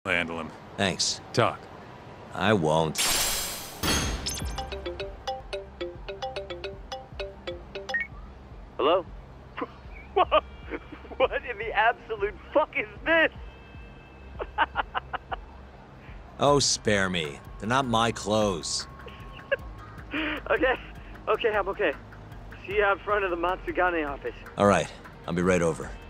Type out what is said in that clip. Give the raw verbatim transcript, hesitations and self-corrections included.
handle him. Thanks. Talk. I won't. Hello? What in the absolute fuck is this? Oh, spare me. They're not my clothes. Okay, okay, I'm okay. See you out front of the Matsugane office. All right, I'll be right over.